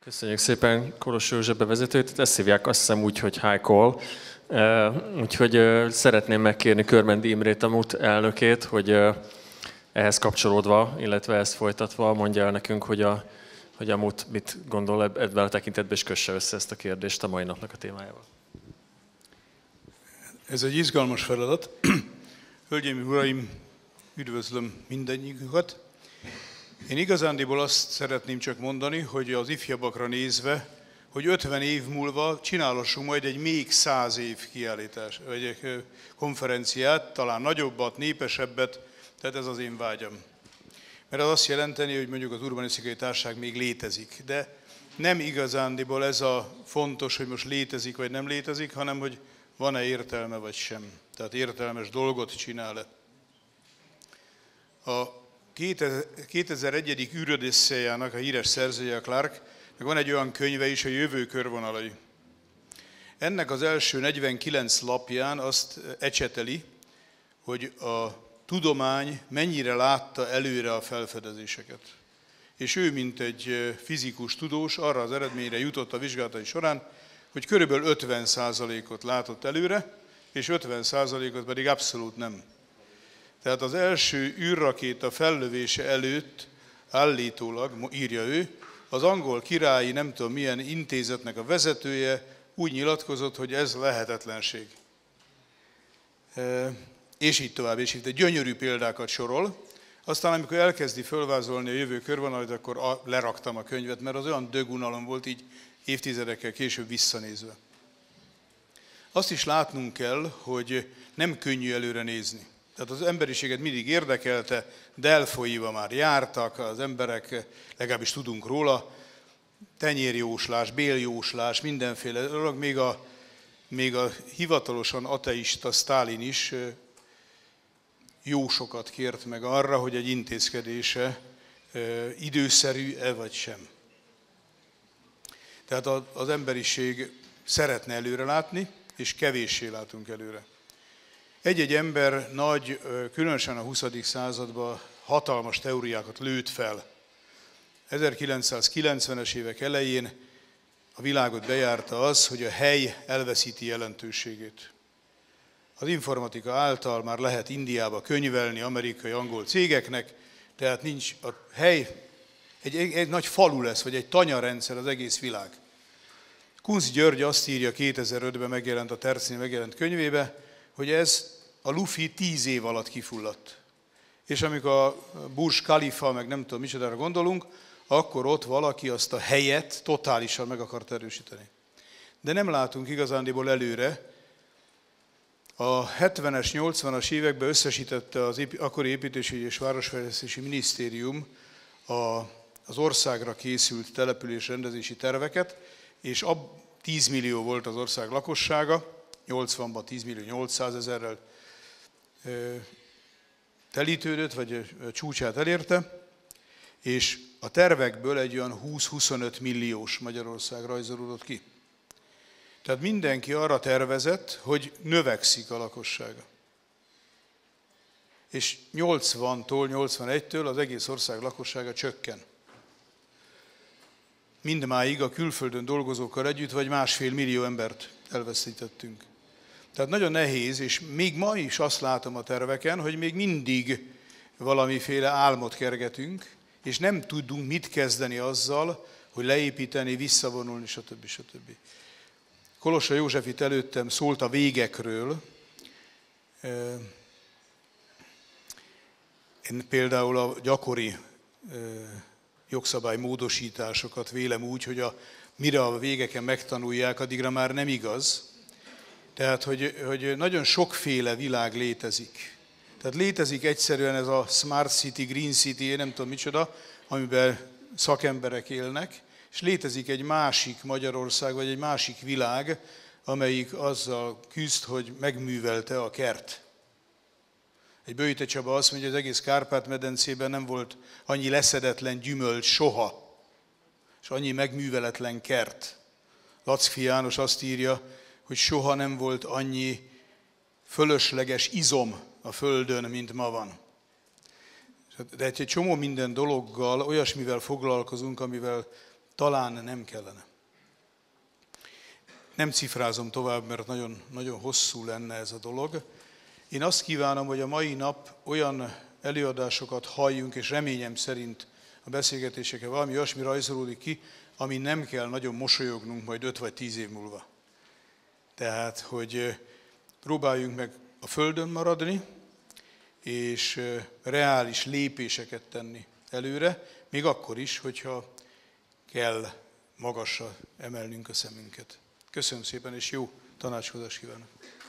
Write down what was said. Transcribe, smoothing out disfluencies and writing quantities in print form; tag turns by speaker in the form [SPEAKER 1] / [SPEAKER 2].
[SPEAKER 1] Köszönjük szépen Kolossi József bevezetőt. Ezt hívják azt hiszem úgy, hogy high call. Úgyhogy szeretném megkérni Körmendi Imrét, a MUT elnökét, hogy ehhez kapcsolódva, illetve ezt folytatva mondja el nekünk, hogy a MUT mit gondol ebben a tekintetben, és kösse össze ezt a kérdést a mai napnak a témájával.
[SPEAKER 2] Ez egy izgalmas feladat. Hölgyeim, uraim, üdvözlöm mindennyiukat. Én igazándiból azt szeretném csak mondani, hogy az ifjabbakra nézve, hogy 50 év múlva csinálhassunk majd egy még 100 év kiállítás, vagy egy konferenciát, talán nagyobbat, népesebbet, tehát ez az én vágyam. Mert az azt jelenteni, hogy mondjuk az urbanisztikai társaság még létezik, de nem igazándiból ez a fontos, hogy most létezik vagy nem létezik, hanem hogy van-e értelme vagy sem. Tehát értelmes dolgot csinál-e. A 2001. űrödisszejának a híres szerzője, a Clarke, meg van egy olyan könyve is, a Jövő körvonalai. Ennek az első 49 lapján azt ecseteli, hogy a tudomány mennyire látta előre a felfedezéseket. És ő, mint egy fizikus tudós, arra az eredményre jutott a vizsgálatai során, hogy körülbelül 50%-ot látott előre, és 50%-ot pedig abszolút nem. Tehát az első űrrakéta fellövése előtt állítólag, írja ő, az angol királyi nem tudom milyen intézetnek a vezetője úgy nyilatkozott, hogy ez lehetetlenség. És így tovább, és itt gyönyörű példákat sorol. Aztán amikor elkezdi fölvázolni a jövő körvonalat, akkor leraktam a könyvet, mert az olyan dögunalom volt így évtizedekkel később visszanézve. Azt is látnunk kell, hogy nem könnyű előre nézni. Tehát az emberiséget mindig érdekelte, Delfoiba már jártak az emberek, legalábbis tudunk róla, tenyérjóslás, béljóslás, mindenféle dolog, még a hivatalosan ateista Sztálin is jósokat kért meg arra, hogy egy intézkedése időszerű-e vagy sem. Tehát az emberiség szeretne előre látni, és kevéssé látunk előre. Egy-egy ember nagy, különösen a 20. században hatalmas teóriákat lőtt fel. 1990-es évek elején a világot bejárta az, hogy a hely elveszíti jelentőségét. Az informatika által már lehet Indiába könyvelni amerikai, angol cégeknek, tehát nincs a hely, egy nagy falu lesz, vagy egy tanyarendszer az egész világ. Kunz György azt írja 2005-ben megjelent a Tercnél megjelent könyvébe, hogy ez a lufi 10 év alatt kifulladt. És amikor a Burj Khalifa, meg nem tudom micsodára gondolunk, akkor ott valaki azt a helyet totálisan meg akart erősíteni. De nem látunk igazándiból előre. A 70-es, 80-as években összesítette az akkori építésügyi és városfejlesztési minisztérium az országra készült településrendezési terveket, és 10 millió volt az ország lakossága, 80-ban 10 millió 800 000-rel telítődött, vagy csúcsát elérte, és a tervekből egy olyan 20-25 milliós Magyarország rajzolódott ki. Tehát mindenki arra tervezett, hogy növekszik a lakossága. És 80-tól, 81-től az egész ország lakossága csökken. Mindmáig a külföldön dolgozókkal együtt vagy 1,5 millió embert elveszítettünk. Tehát nagyon nehéz, és még ma is azt látom a terveken, hogy még mindig valamiféle álmot kergetünk, és nem tudunk mit kezdeni azzal, hogy leépíteni, visszavonulni, stb. Kolossa József itt előttem szólt a végekről. Én például a gyakori jogszabálymódosításokat vélem úgy, hogy mire a végeken megtanulják, addigra már nem igaz. Tehát, hogy nagyon sokféle világ létezik. Tehát létezik egyszerűen ez a Smart City, Green City, én nem tudom micsoda, amiben szakemberek élnek, és létezik egy másik Magyarország, vagy egy másik világ, amelyik azzal küzd, hogy megművelte a kert. Egy Böjte Csaba azt mondja, hogy az egész Kárpát-medencében nem volt annyi leszedetlen gyümölcs soha, és annyi megműveletlen kert. Lackfi János azt írja, hogy soha nem volt annyi fölösleges izom a földön, mint ma van. De egy csomó minden dologgal, olyasmivel foglalkozunk, amivel talán nem kellene. Nem cifrázom tovább, mert nagyon, nagyon hosszú lenne ez a dolog. Én azt kívánom, hogy a mai nap olyan előadásokat halljunk, és reményem szerint a beszélgetéseken valami olyasmi rajzolódik ki, ami nem kell nagyon mosolyognunk majd 5 vagy 10 év múlva. Tehát, hogy próbáljunk meg a földön maradni, és reális lépéseket tenni előre, még akkor is, hogyha kell magasra emelnünk a szemünket. Köszönöm szépen, és jó tanácskozást kívánok!